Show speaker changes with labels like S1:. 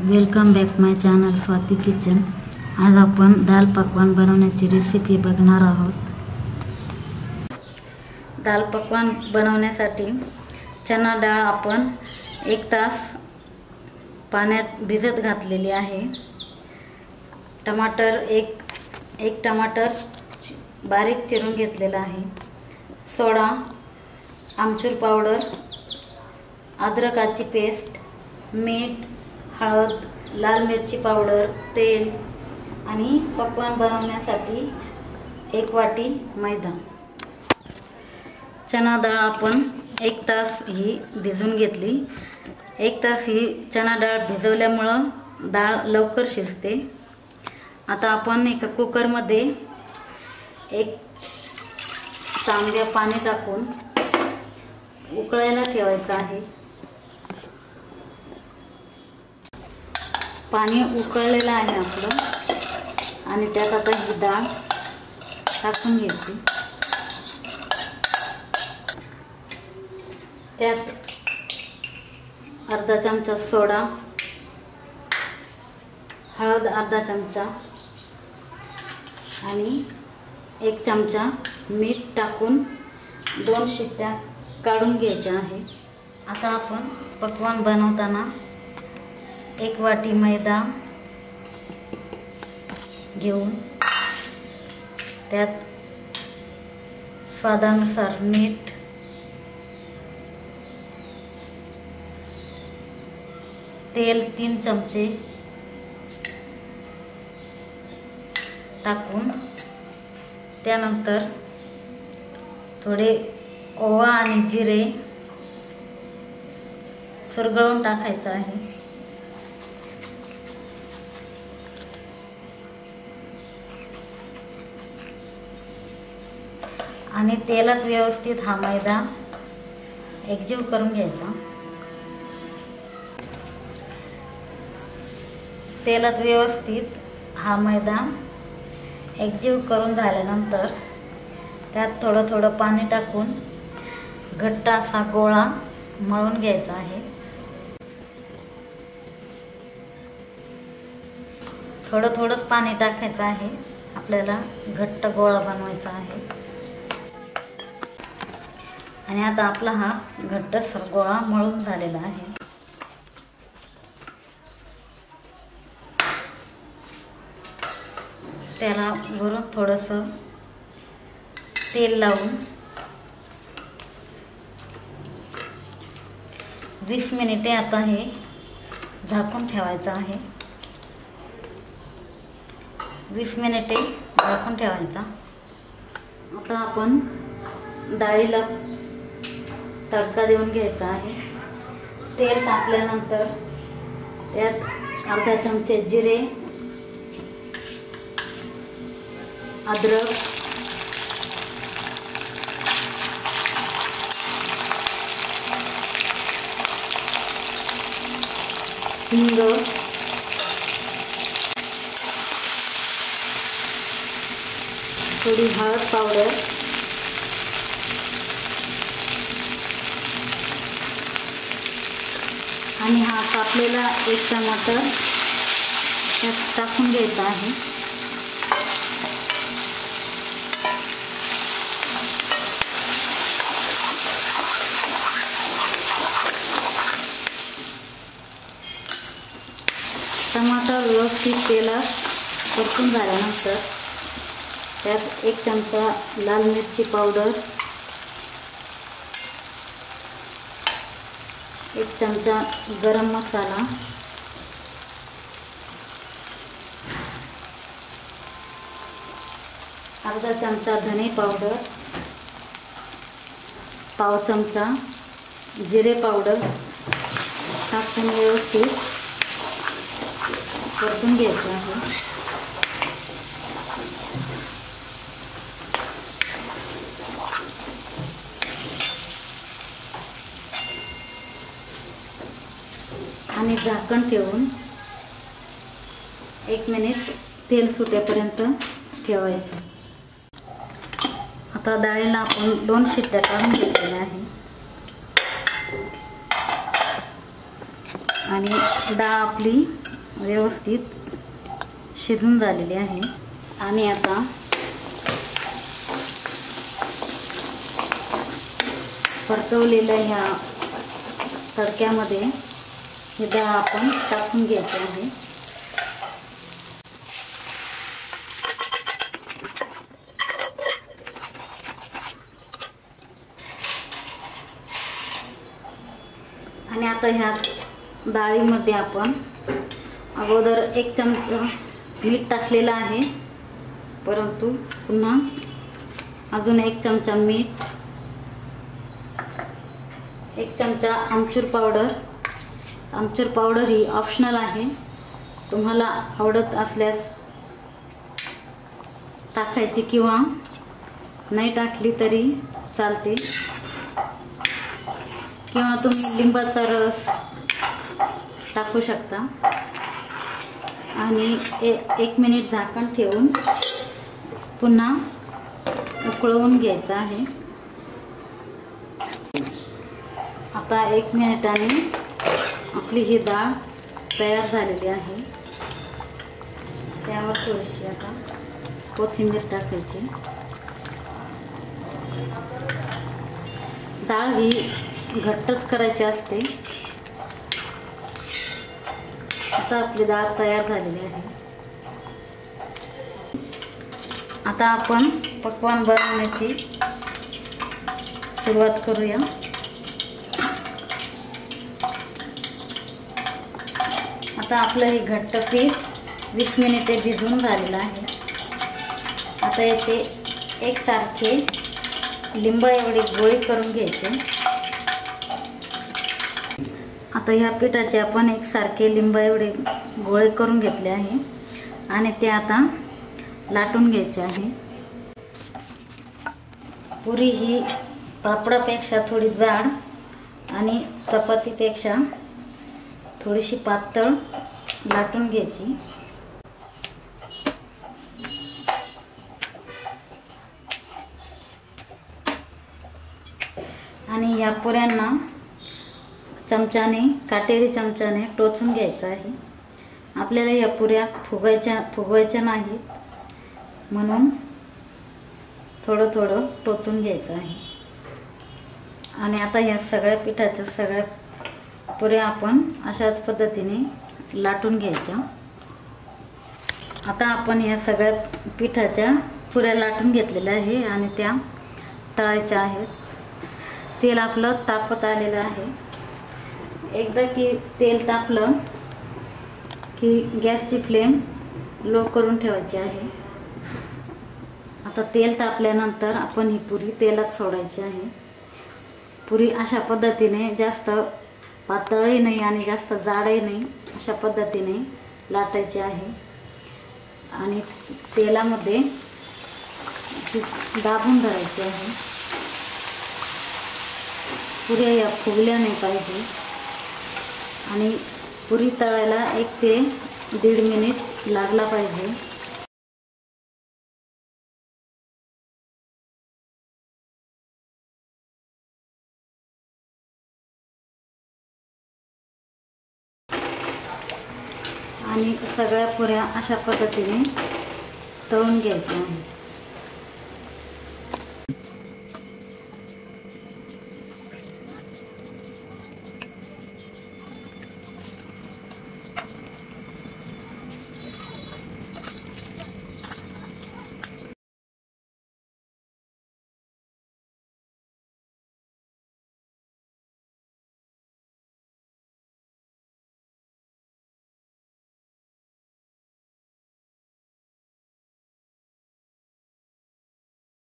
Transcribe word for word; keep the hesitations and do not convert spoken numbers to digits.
S1: Welcome back my channel Swati kitchen. आज आपण दाल पकवान बनवण्याची रेसिपी बघणार आहोत। दाल पकवान बनवण्यासाठी चना डाळ आपण एक तास पाण्यात भिजत घातलेली आहे। टमाटर एक एक टमाटर बारीक चिरून घेतलेला आहे। सोडा, आमचूर पावडर, अद्रकाची पेस्ट, मीठ, हळद, लाल मिरची पावडर, तेल आणि पकवान बनवण्यासाठी एक वाटी मैदा। चना डाळ आपण एक तास ही भिजवून घेतली। एक तास ही चना डाळ भिजवल्यामुळे डाळ लवकर शिजते। आता आपण एका कुकर मध्ये एक तांब्या पाणी टाकून उकळायला ठेवायचं आहे। पाणी उकळलेलं आहे आपलं आणि त्यात आता ही डाळ टाकून घ्यायची। त्यात अर्धा चमचा सोडा, हळद अर्धा चमचा आणि एक चमचा मीठ टाकून दोन शिट्ट्या काढून घ्यायच्या आहे। आता आपण पकवान बनवताना एक वाटी मैदा घेऊन त्यात स्वादानुसार मीठ, तेल तीन चमचे टाकून त्यानंतर थोडे ओवा आणि जिरे चुरगळून टाकायचं आहे। आणि तेलात व्यवस्थित हा मैदा एकजीव करून घ्यायचा। तेलात व्यवस्थित हा मैदा एकजीव करून झाल्यानंतर त्यात थोडं थोडं पाणी टाकून घट्ट असा गोळा मळून घ्यायचा आहे। थोडं थोडंच पाणी टाकायचं आहे, आपल्याला घट्ट गोळा बनवायचा आहे। आणि आता आपला हा घट्टसर गोळा मळून झालेला आहे। त्याला वरून थोडंसं तेल लावून वीस मिनिटे आता हे झाकून ठेवायचं आहे। वीस मिनिटे झाकून ठेवायचा। आता आपण डाळीला तडका देऊन घ्यायचा आहे। तेल टाकल्यानंतर त्यात अर्धा चमचे जिरे, अद्रक, हिंग, थोडी हळद पावडर, आणि हा कापलेला एक टमाटर त्यात टाकून घ्यायचा आहे। टमाटर व्यवस्थित तेलात परतून झाल्यानंतर त्यात एक चमचा लाल मिरची पावडर, एक चमचा गरम मसाला, अर्धा चमचा धने पावडर, पाव चमचा जिरे पावडर टाकून व्यवस्थित परतून घ्यायचं आहे। आणि झाकण ठेवून एक मिनिट तेल सुटेपर्यंत ठेवायचं। आता डाळीला आपण दोन शिट्ट्या काढून घेतलेल्या आहे आणि डाळ आपली व्यवस्थित शिजून झालेली आहे. आणि आता परतवलेल्या ह्या तडक्यामध्ये ही डाळ आपण टाकून घ्यायची आहे. आणि आता ह्या डाळीमध्ये आपण अगोदर एक चमचा मीठ टाकलेलं आहे, परंतु पुन्हा अजून एक चमचा मीठ, एक चमचा आमचूर पावडर. आमचूर पावडर ही ऑप्शनल आहे, तुम्हाला आवडत असल्यास टाकायची किंवा नाही टाकली तरी चालते, किंवा तुम्ही लिंबाचा रस टाकू शकता. आणि ए एक मिनिट झाकण ठेवून पुन्हा उकळवून घ्यायचं आहे. आता एक मिनिटाने आपली ही डाळ तयार झालेली आहे. त्यावर थोडीशी आता कोथिंबीर टाकायची. डाळ ही घट्टच करायची असते. आता आपली डाळ तयार झालेली आहे. आता आपण पक्वान्न बनवण्याची सुरुवात करूया. आता आपलं हे घट्ट पीठ वीस मिनिटे भिजवून झालेलं आहे. आता याचे एकसारखे लिंबा एवढे गोळे करून घ्यायचे. आता ह्या पिठाचे आपण एकसारखे लिंबा एवढे गोळे करून घेतले आहे आणि ते आता लाटून घ्यायचे आहे. पुरी ही पापडापेक्षा थोडी जाड आणि चपातीपेक्षा थोडीशी पातळ लाटून घ्यायची. आणि या पुऱ्यांना चमच्याने, काटेरी चमच्याने टोचून घ्यायचं आहे. आपल्याला या पुऱ्या फुगायच्या फुगवायच्या नाहीत, म्हणून थोडं थोडं टोचून घ्यायचं आहे. आणि आता या सगळ्या पिठाच्या सगळ्या पुऱ्या आपण अशाच पद्धतीने लाटून घ्यायच्या. आता आपण या सगळ्या पिठाच्या पुऱ्या लाटून घेतलेल्या आहे आणि त्या तळायच्या आहेत. तेल आपलं तापत आलेलं आहे. एकदा की तेल तापलं की गॅसची फ्लेम लो करून ठेवायची आहे. आता तेल तापल्यानंतर आपण ही पुरी तेलात सोडायची आहे. पुरी अशा पद्धतीने जास्त पातळही नाही आणि जास्त जाडही नाही, अशा पद्धतीने लाटायची आहे. आणि तेलामध्ये दाबून धरायची आहे. पुऱ्या या फुगल्या नाही पाहिजे. आणि पुरी तळायला एक ते दीड मिनिट लागला पाहिजे. आणि सगळ्या पुऱ्या अशा पद्धतीने तळून घ्यायच्या आहेत.